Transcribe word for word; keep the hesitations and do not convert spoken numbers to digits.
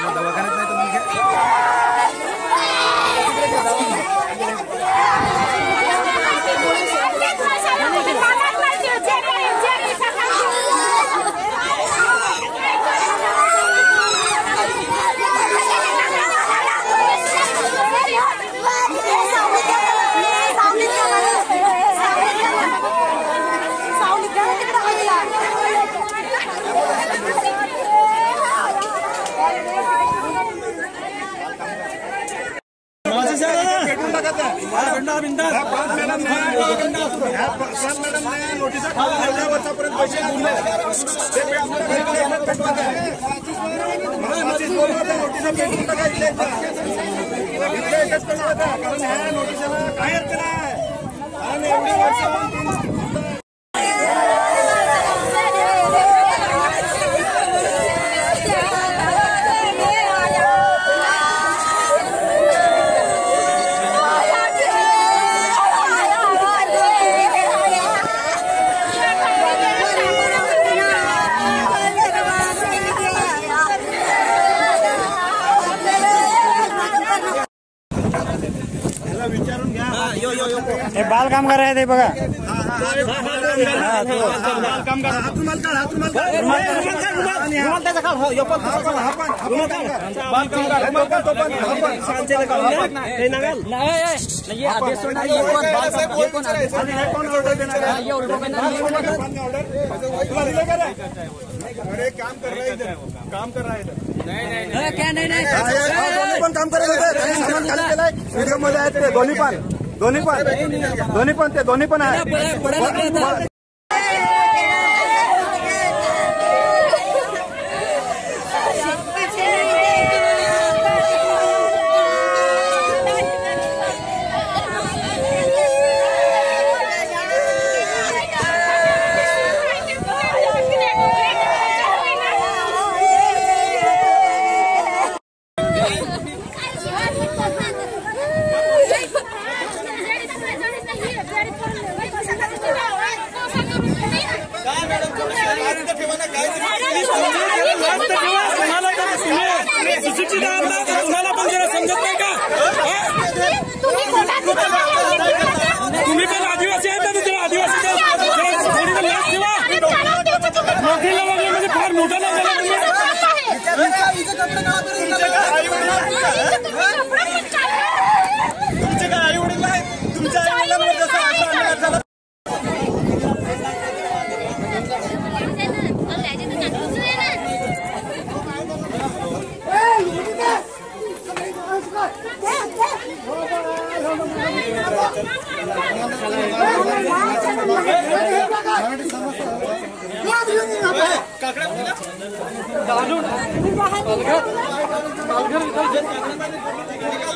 दवाखान्यात नाही तर मग बाल काम कर रहे थे बघा अरे काम कर रहा है इधर काम कर रहा है इधर नहीं नहीं क्या नहीं नहीं पण काम करायचं व्हिडिओ मध्ये आहेत ते दोन्ही पण दोन्ही पण दोन्ही पण ते दोन्ही पण आहे तुम्हाला पण जरा समजत नाही का तुम्ही पण आदिवासी आहेत ना तुला आदिवासी नोकरीला लागले म्हणजे फार मोठा नाही झाला तुमचे काय आई वडील आहेत तुमच्या आई वडिलांना जसं झालं काकडा